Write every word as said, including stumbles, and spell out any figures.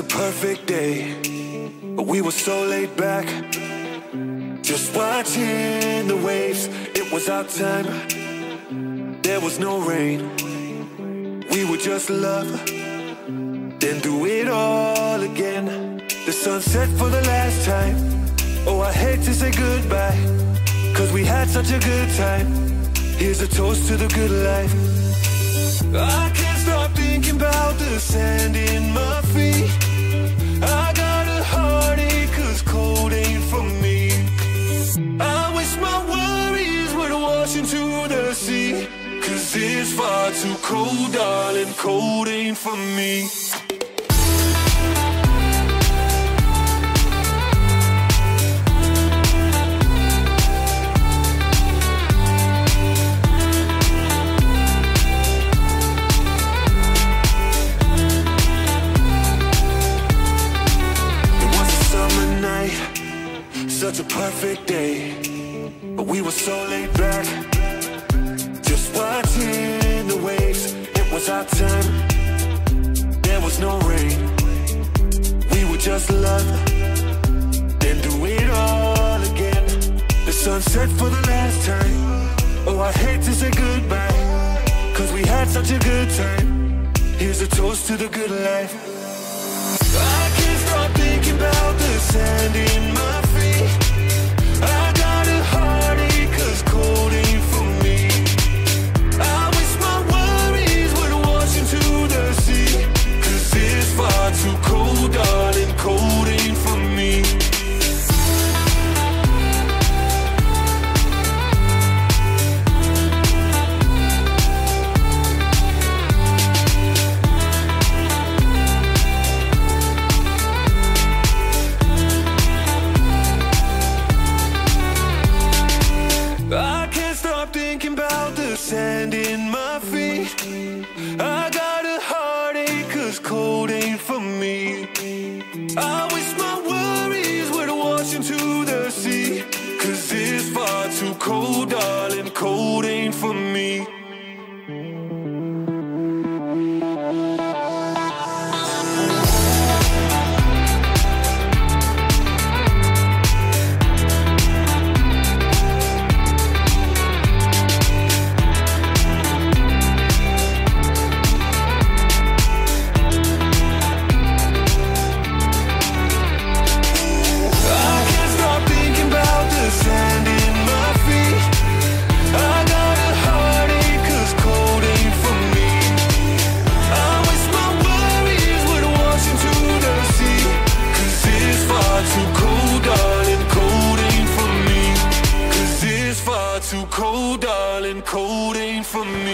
perfect day. We were so laid back, just watching the waves. It was our time, there was no rain. We would just love, then do it all again. The sun set for the last time. Oh, I hate to say goodbye, cause we had such a good time. Here's a toast to the good life. I can't stop thinking about the sand in my feet. I got a heartache cause cold ain't for me. I wish my worries would wash into the sea, cause it's far too cold, darling, cold ain't for me. Such a perfect day, but we were so laid back, just watching the waves. It was our time, there was no rain. We would just love, then do it all again. The sun set for the last time. Oh, I hate to say goodbye, cause we had such a good time. Here's a toast to the good life. I can't stop thinking about the sand in my feet. I got a heartache cause cold ain't for me. I wish my worries would wash into the sea, cause it's far too cold, darling, cold ain't for me. Sand in my feet. I got a heartache cause cold ain't for me. I wish my worries would wash into the sea, cause it's far too cold, darling, cold ain't for me. Too cold, darling, cold ain't for me.